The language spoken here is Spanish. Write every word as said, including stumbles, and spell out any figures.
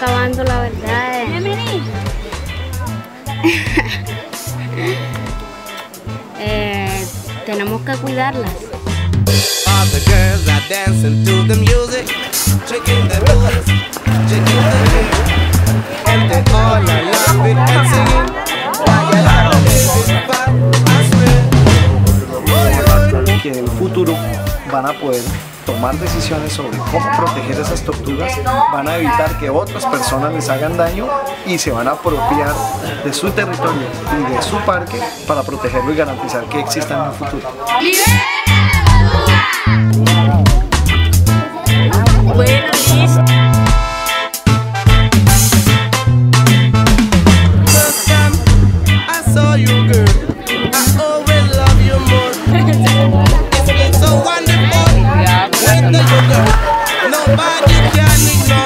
acabando, la verdad. Eh. eh, tenemos que cuidarlas. All the girls are dancing to the music, shaking their booties, shaking their hips, and they all are laughing and singing. Que en el futuro van a poder tomar decisiones sobre cómo proteger esas tortugas, van a evitar que otras personas les hagan daño y se van a apropiar de su territorio y de su parque para protegerlo y garantizar que exista en el futuro. Bueno, listo. Nobody can ignore